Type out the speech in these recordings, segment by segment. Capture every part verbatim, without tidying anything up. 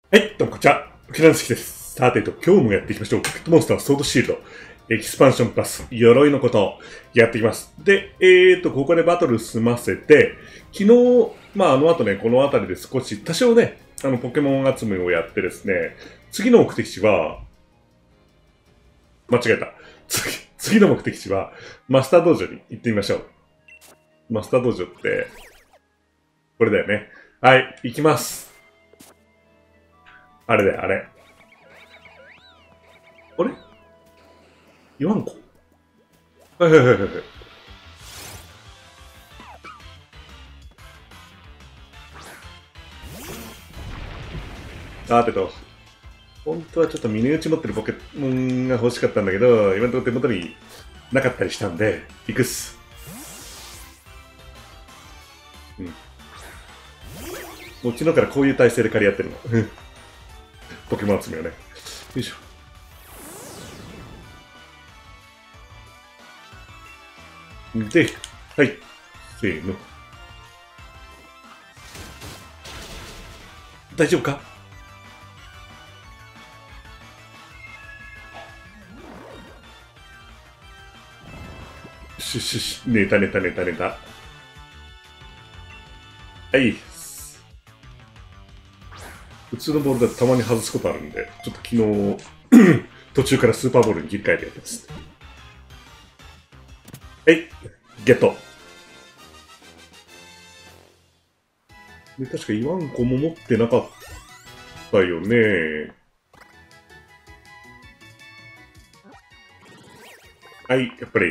はい、どうもこんにちは。沖縄の関です。さてと、今日もやっていきましょう。ポケットモンスターソードシールド、エキスパンションプラス、鎧のことをやっていきます。で、えーと、ここでバトル済ませて、昨日、まああの後ね、この辺りで少し、多少ね、あの、ポケモン集めをやってですね、次の目的地は、間違えた。次、次の目的地は、マスター道場に行ってみましょう。マスター道場って、これだよね。はい、行きます。あれだよ、あれ。あれ言わんこはいはいはいはいはい。さてと、本当はちょっと峰打ち持ってるポケモンが欲しかったんだけど、今のところ手元になかったりしたんで、行くっす。うん。もう昨日からこういう体勢で借り合ってるの。ポケモン集めをね。よいしょ。で、はい。せーの。大丈夫かししし、寝た寝た寝た寝た。はい。普通のボールだとたまに外すことあるんで、ちょっと昨日、途中からスーパーボールに切り替えてやってます。はい。ゲット。で、確かイワンコも持ってなかったよね。はい、やっぱり。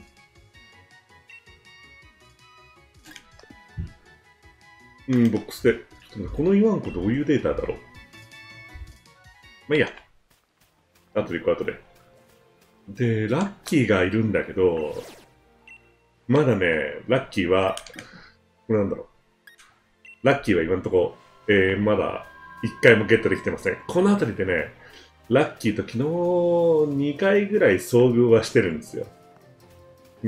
うん、ボックスで。ちょっとこのイワンコどういうデータだろう。まあいいや。後で行こう、後で。で、ラッキーがいるんだけど、まだね、ラッキーは、これなんだろう。ラッキーは今んとこ、えー、まだ一回もゲットできてません。この辺りでね、ラッキーと昨日にかいぐらい遭遇はしてるんですよ。うん。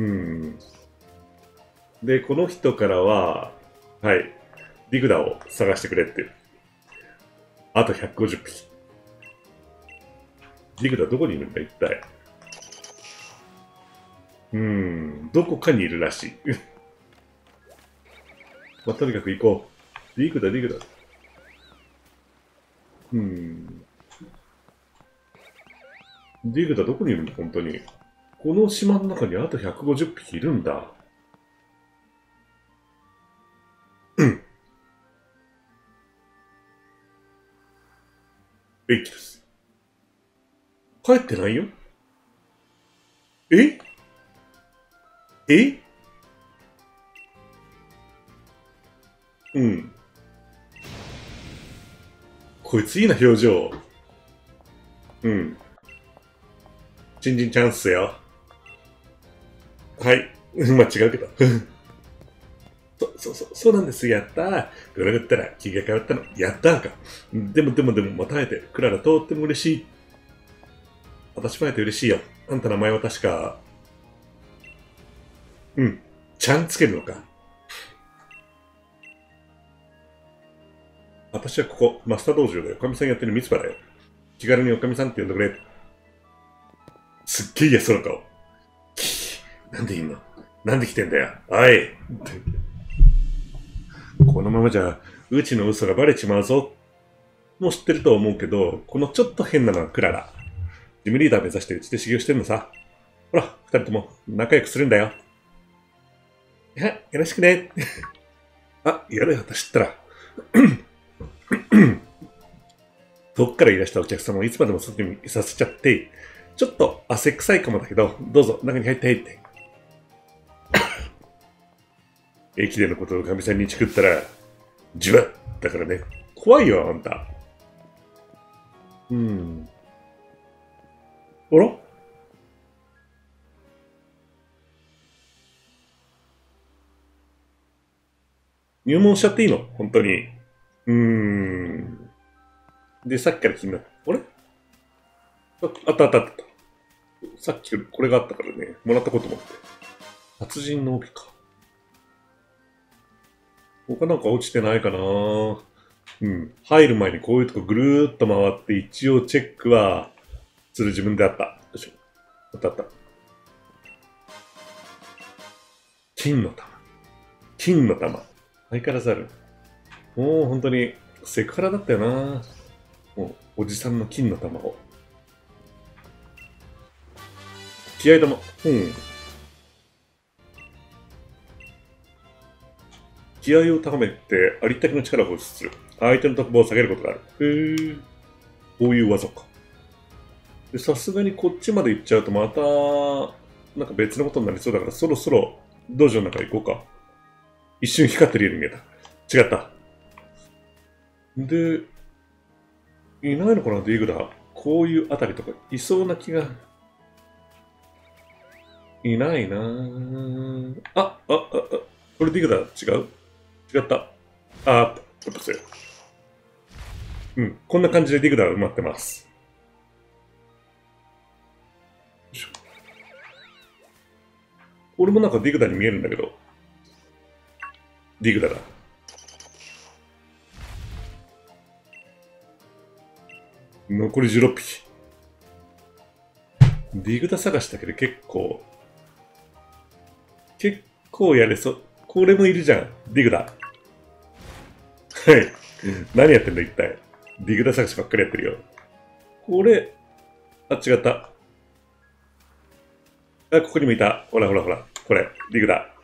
で、この人からは、はい、ディグダを探してくれって。あとひゃくごじゅっぴき。ディグダどこにいるんだ、一体。うーん、どこかにいるらしい。まあ、とにかく行こう。ディグダ、ディグダ。うーん。ディグダどこにいるんだ、本当に。この島の中にあとひゃくごじゅっぴきいるんだ。うん。エイキです。帰ってないよ。ええうん。こいついいな、表情。うん。新人チャンスよ。はい。間違うけど。そうそうそう、そうなんです。やったー。これだったら気が変わったの。やったーか。でもでもでも、また会えて、クララとっても嬉しい。私も会えて嬉しいよ。あんたの名前は確か、うん。ちゃんつけるのか。私はここ、マスター道場でおかみさんやってるミツバだよ。気軽におかみさんって呼んでくれ。すっげえ嫌そうな顔。なんでいんのなんで来てんだよ。おい。このままじゃ、うちの嘘がバレちまうぞ。もう知ってると思うけど、このちょっと変なのはクララ。ジムリーダー目指してうちで修行してんのさ。ほら、二人とも仲良くするんだよ。いや、よろしくね。あ、やるよ、私ったら。遠くからいらしたお客様をいつまでも外にいさせちゃって、ちょっと汗臭いかもだけど、どうぞ中に入って入って。駅でのことをかみさんにチクったら、じわっだからね。怖いよ、あんた。うん。あら入門しちゃっていいの本当に。うーん。で、さっきから気になった。あれああったあったあった。さっきこれがあったからね、もらったこと思って。達人の帯か。他なんか落ちてないかなうん。入る前にこういうとこぐるーっと回って一応チェックはする自分であった。よいしょ。あったあった。金の玉。金の玉。相変わらずある。もう本当にセクハラだったよな。もうおじさんの金の玉を。気合玉。うん。気合を高めてありったけの力を放出する。相手の特防を下げることがある。へえ。こういう技か。で、さすがにこっちまで行っちゃうとまた、なんか別のことになりそうだからそろそろ道場の中行こうか。一瞬光ってるように見えた。違った。で、いないのかな、ディグダ。こういうあたりとかいそうな気が。いないなぁ。あ、あ、あ、あ、これディグダ違う違った。あ、ちょっとせ。うん、こんな感じでディグダは埋まってます。俺もなんかディグダに見えるんだけど。ディグダだ。残りじゅうろっぴき。ディグダ探しだけで結構、結構やれそう。これもいるじゃん。ディグダ。はい。何やってんだ一体。ディグダ探しばっかりやってるよ。これ、あ、違った。あ、ここにもいた。ほらほらほら。これ、ディグダ。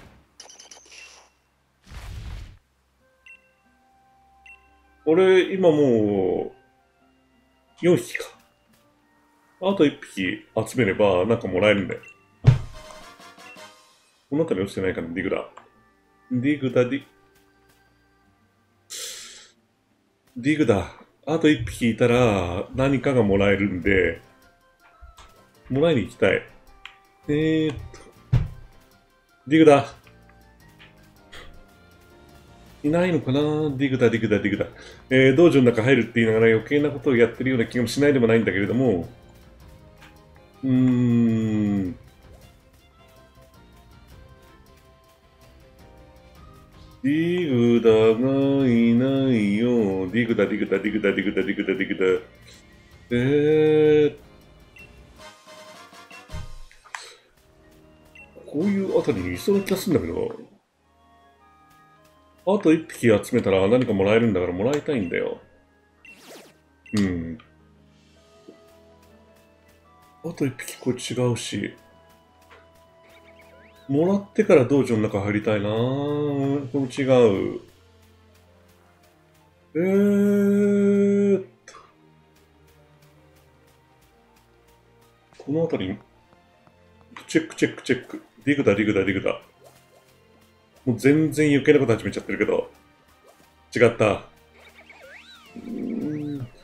俺、今もう、よんひきか。あといっぴき集めれば、なんかもらえるんだよ。この辺り落ちてないかな、ディグダ。ディグダ、ディ、ディグダ。あといっぴきいたら、何かがもらえるんで、もらいに行きたい。えーっと、ディグダ。いないのかな、ディグダ、ディグダ、ディグダ。えー、道場の中入るって言いながら余計なことをやってるような気がしないでもないんだけれども、うーん。ディグダがいないよ。ディグダ、ディグダ、ディグダ、ディグダ、ディグダ、ディグダ。えー、こういうあたりにいそうな気がするんだけど。あといっぴき集めたら何かもらえるんだからもらいたいんだよ。うん。あといっぴきこれ違うし。もらってから道場の中入りたいなぁ。これ違う。えーっと。このあたり、チェックチェックチェック。ディグダ、ディグダ、ディグダ。もう全然余計なこと始めちゃってるけど。違った。うーん。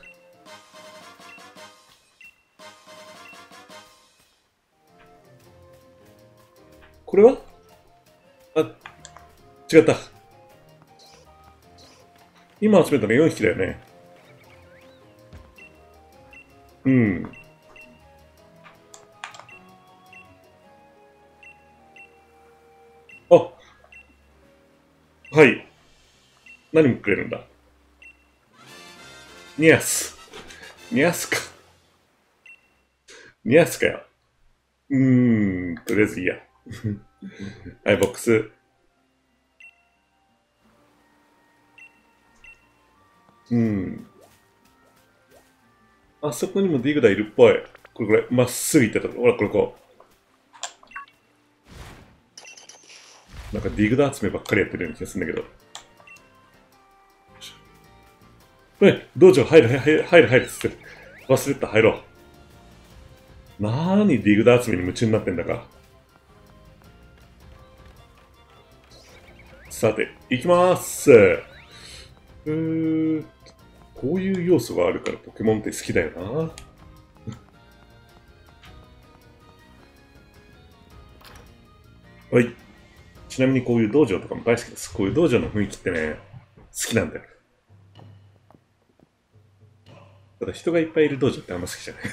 これはあ、違った。今集めたのよんひきだよね。うん。あ、はい。何もくれるんだ。ニアス。ニアスか。ニアスかよ。うーん。とりあえずいいや。はい、ボックス。うん。あそこにもディグダいるっぽい。これこれ、まっすぐ行ってた。ほら、これこう。なんかディグダ集めばっかりやってるような気がするんだけど。え、道場入る、入る、入る、入るっつって。忘れてた、入ろう。なーにディグダ集めに夢中になってんだか。さて、行きまーす。うー、こういう要素があるからポケモンって好きだよな。はい。ちなみにこういう道場とかも大好きです。こういう道場の雰囲気ってね、好きなんだよ。ただ人がいっぱいいる道場ってあんま好きじゃない。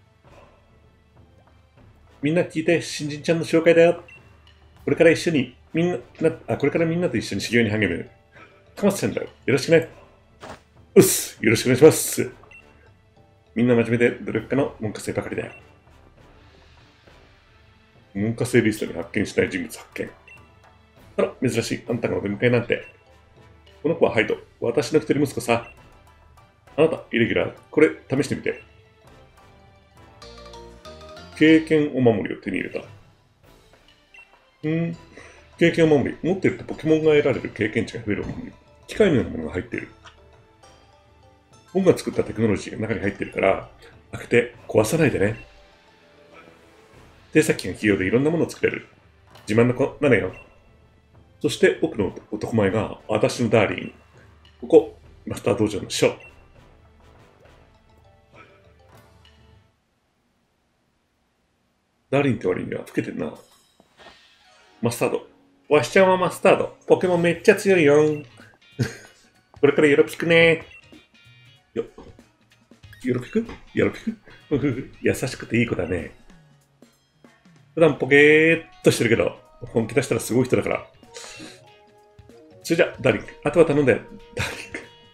みんな聞いて、新人ちゃんの紹介だよ。これから一緒にみんな、なあ、これからみんなと一緒に修行に励む。かまつちゃんだよ。よろしくね。うっす。よろしくお願いします。みんな真面目で努力家の文科生ばかりだよ。文科生リストに発見しない人物発見。あら、珍しい。あんたがお出迎えなんて。この子はハイド。私の一人息子さ。あなた、イレギュラー。これ、試してみて。経験お守りを手に入れた。うん。経験お守り。持ってるとポケモンが得られる経験値が増えるお守り。機械のようなものが入っている。僕が作ったテクノロジーが中に入っているから、開けて壊さないでね。手先が器用でいろんなものを作れる。自慢の子なのよ。そして僕の男前が私のダーリン。ここ、マスター道場の書。ダーリンって割には老けてるな。マスタード。わしちゃんはマスタード。ポケモンめっちゃ強いよ。これからよろぴくね。よ、よろぴくよろぴく優しくていい子だね。普段ポケーっとしてるけど、本気出したらすごい人だから。それじゃ、ダーリン。あとは頼んだよ。ダーリン。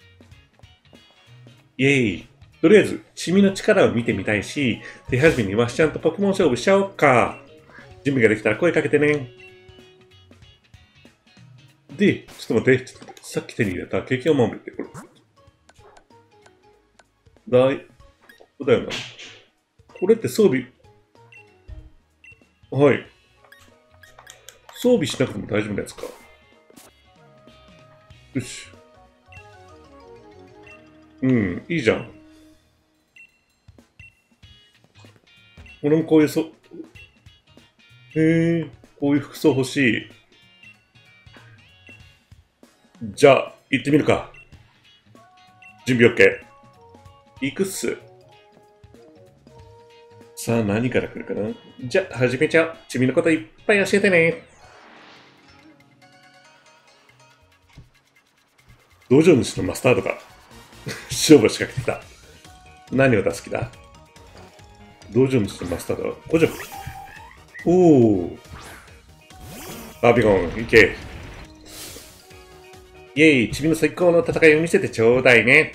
イェーイ。とりあえず、シミの力を見てみたいし、手始めにワシちゃんとポケモン勝負しちゃおうか。準備ができたら声かけてね。で、ちょっと待って、ちょっと待って、さっき手に入れた経験を守るって、これ。だい、ここだよな。これって装備、はい。装備しなくても大丈夫なやつか。よし。うん、いいじゃん。俺もこういうそ、へえ、こういう服装欲しい。じゃあ、行ってみるか。準備 OK。行くっす。さあ、何から来るかな。じゃあ、始めちゃう。君のこといっぱい教えてね。道場主のマスタードが勝負を仕掛けてきた。何を出す気だ。道場主のマスタードは補助。おお。バービゴン、行け。イェイ、君の最高の戦いを見せてちょうだいね。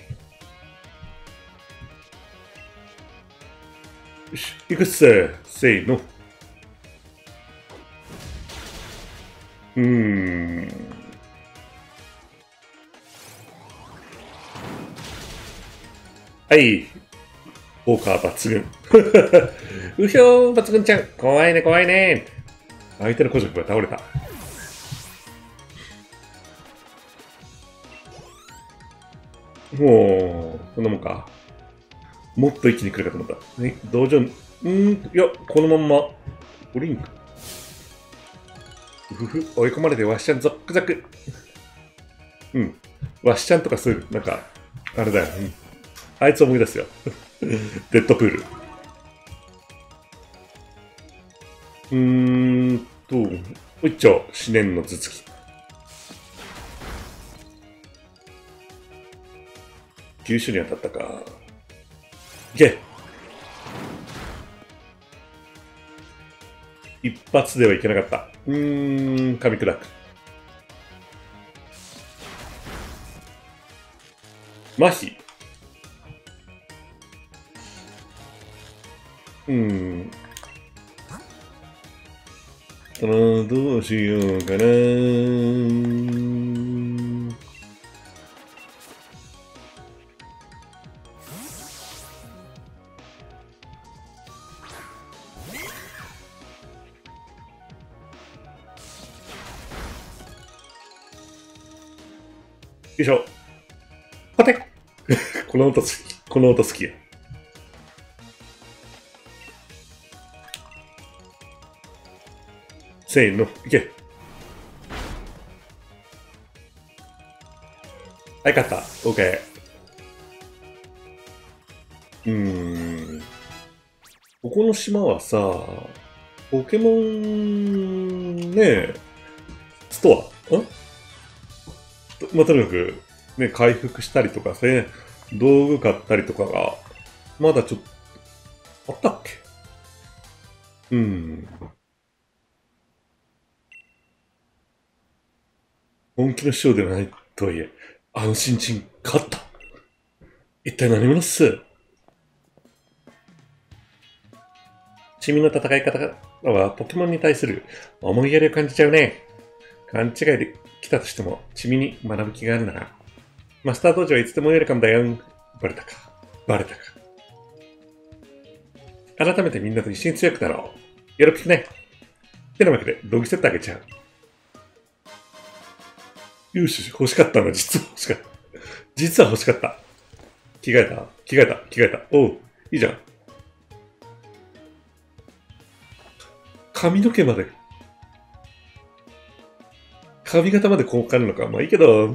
よし、行くっす。せーの。うーん。はい。効果抜群。うひょー、抜群ちゃん。怖いね、怖いね。相手の古族が倒れた。もう、こんなもんか。もっと一気に来るかと思った。ね、道場、うーん、いや、このまんま。オリンク。うふふ、追い込まれてワッシャンゾックザク。うん。ワッシャンとかそういう、なんか、あれだよ。うん、あいつ思い出すよ。デッドプール。うーんと、おいっちょ、思念の頭突き。急所に当たったか。いけ。一発ではいけなかった。うーん、噛み砕く。麻痺。うーん。あの、どうしようかな。よいしょ。パテッこの音好き。この音好きや。せーの、いけ。はい、勝った。オッケー。うーん。ここの島はさ、ポケモン、ね、ストアんまあ、とにかく、ね、回復したりとかね、道具買ったりとかが、まだちょっと、あったっけ。うん。 本気のショーではないとはいえ、あの新人、勝った。一体何者っす？チミの戦い方はポケモンに対する思いやりを感じちゃうね。勘違いで来たとしても、チミに学ぶ気があるなら、マスター道場はいつでもウェルカムだよ。バレたか。バレたか。改めてみんなと一緒に強くなろう。よろしくね。てなわけで、道具セットあげちゃう。よし、欲しかったな、実は欲しかった。実は欲しかった。着替えた着替えた着替えた。おう、いいじゃん。髪の毛まで、髪型までこうかるのか。まあいいけど、うん。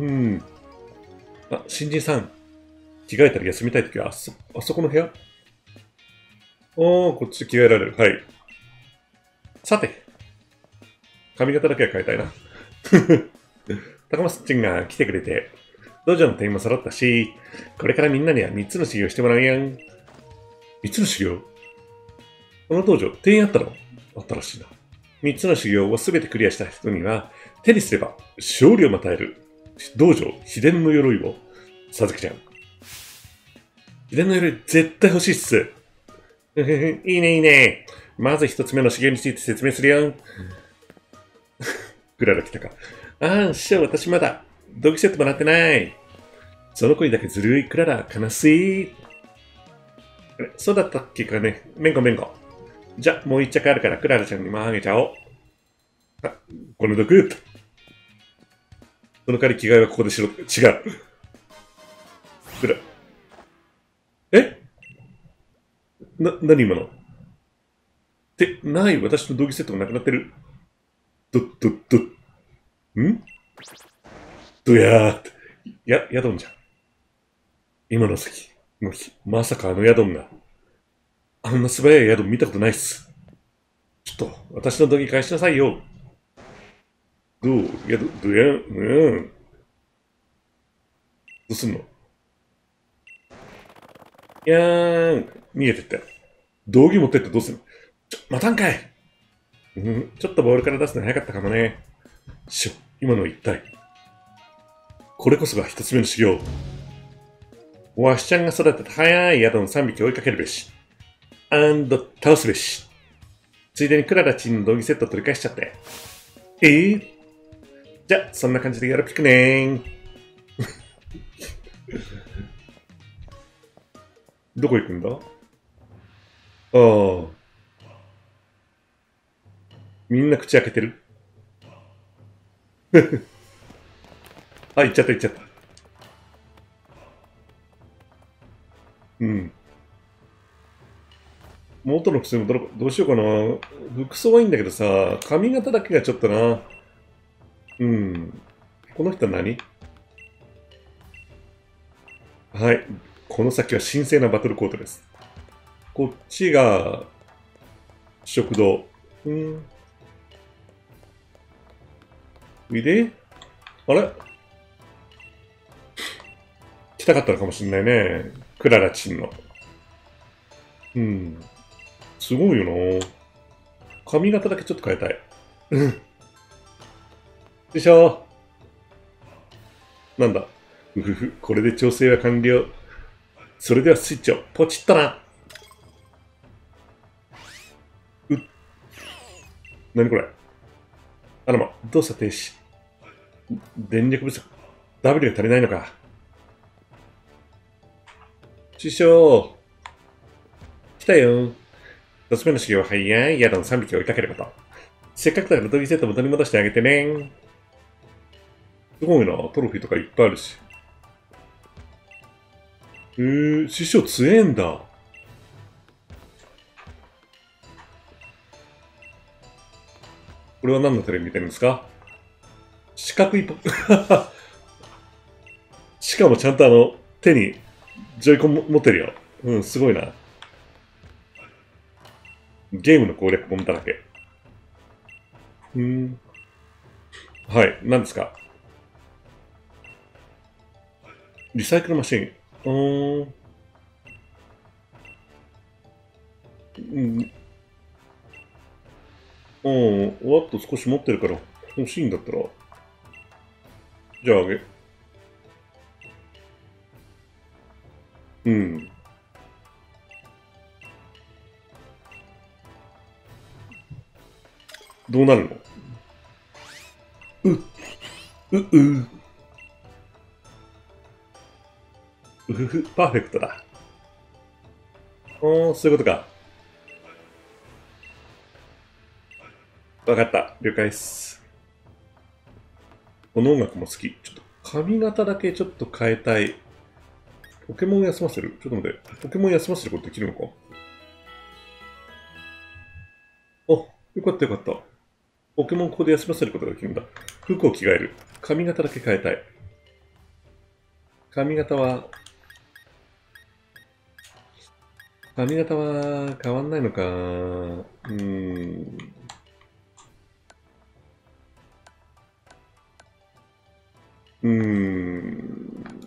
あ、新人さん。着替えたら休みたいときは、あそ、あそこの部屋。おー、こっちで着替えられる。はい。さて、髪型だけは変えたいな。高松ちんが来てくれて、道場の店員も揃ったし、これからみんなにはみっつの修行してもらうやん。みっつの修行？この道場、店員あったの？あったらしいな。みっつの修行をすべてクリアした人には、手にすれば勝利を与える道場秘伝の鎧を授けちゃう。秘伝の鎧絶対欲しいっす。いいねいいね。まず一つ目の修行について説明するよ。クララ来たか。ああ、師匠、私まだ道具セットもらってない。その声だけずるい。クララ、悲しい。そうだったっけかね。めんこめんこ。じゃ、もう一着あるからクララちゃんにもあげちゃおう。あ、この毒。その代わり着替えはここでしろ。違う。クラ。えな、なに今のって、ない。私の道具セットがなくなってる。ど、ど、ど、んどやーって。や、ヤドンじゃん。今の席の日、まさかあのヤドンが。あんな素早いヤドン見たことないっす。ちょっと、私の道着返しなさいよ。どうや、ど、どや、うん。どうすんの？いやーん。逃げてったよ。道着持ってってどうすんの？ちょ、待たんかい。うん、ちょっとボールから出すの早かったかもね。しょ、今の一体。これこそが一つ目の修行。わしちゃんが育てた早い宿の三匹追いかけるべし。アンド倒すべし。ついでにクララチンの道着セット取り返しちゃって。えー、じゃあ、そんな感じでやるピクねー。どこ行くんだ？ああ。みんな口開けてる。あ、行っちゃった行っちゃった。うん。元の服装に戻ろう。どうしようかな。服装はいいんだけどさ、髪型だけがちょっとな。うん。この人は何？はい。この先は神聖なバトルコートです。こっちが食堂。うん。で、あれ来たかったのかもしれないね。クララチンの。うん。すごいよな。髪型だけちょっと変えたい。うん。よいしょ。なんだ。うふふ。これで調整は完了。それではスイッチをポチッとな。う、なにこれ。あらま、動作停止。電力不足。ダブリュー が足りないのか。師匠。来たよ。一つ目の修行は早い宿のさんびき追いかけること。せっかくだからドギセットも取り戻してあげてね。すごいな。トロフィーとかいっぱいあるし。えー、師匠強えんだ。これは何のテレビ見てるんですか？四角いポしかもちゃんとあの、手にジョイコンも持ってるよ。うん、すごいな。ゲームの攻略本だらけ。うん。はい、何ですか？リサイクルマシン。うーん。うん。うん。おっと少し持ってるから欲しいんだったら。 じゃああげ。うん。どうなるの？う、う、う、うふふ、パーフェクトだ。おー、そういうことか。わかった。了解っす。この音楽も好き。ちょっと髪型だけちょっと変えたい。ポケモン休ませる？ちょっと待って。ポケモン休ませることできるのか？あ、よかったよかった。ポケモンここで休ませることができるんだ。服を着替える。髪型だけ変えたい。髪型は、髪型は変わんないのか。うーん。うーん。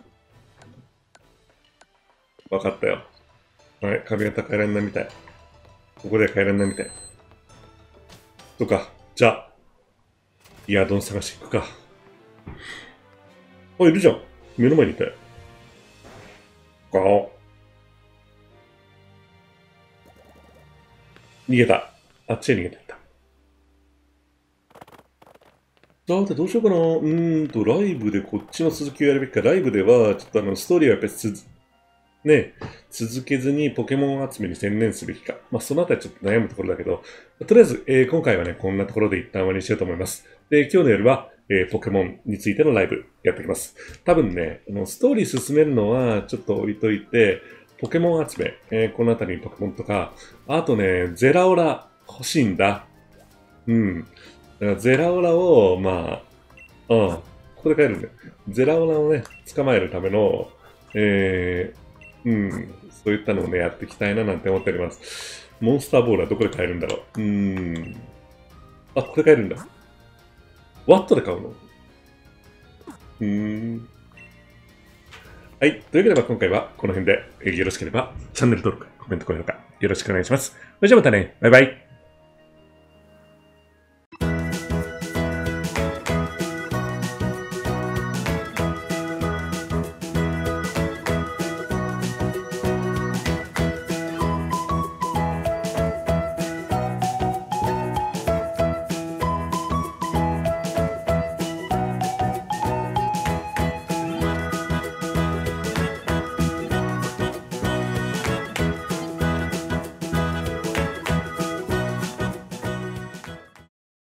わかったよ。はい、髪型変えられないみたい。ここでは変えられないみたい。とか、じゃあ、イヤードン探し行くか。あ、いるじゃん。目の前にいたよ。ガオ。逃げた。あっちへ逃げてった。さて、どうしようかな。うーんと、ライブでこっちの続きをやるべきか。ライブでは、ちょっとあの、ストーリーはやっぱりつづ、ね、続けずにポケモン集めに専念すべきか。まあ、そのあたりちょっと悩むところだけど、とりあえず、えー今回はね、こんなところで一旦終わりにしようと思います。で、今日の夜は、えーポケモンについてのライブやってきます。多分ね、あのストーリー進めるのはちょっと置いといて、ポケモン集め、えーこのあたりにポケモンとか、あとね、ゼラオラ欲しいんだ。うん。だからゼラオラを、まあ、うん、ここで帰るんだよ。ゼラオラをね、捕まえるための、えー、うん、そういったのをね、やっていきたいななんて思っております。モンスターボールはどこで買えるんだろう。うーん。あ、これ買えるんだ。ワットで買うの？うーん。はい。というわけで、今回はこの辺で、えーよろしければチャンネル登録、コメント、高評価、よろしくお願いします。それじゃあまたね。バイバイ。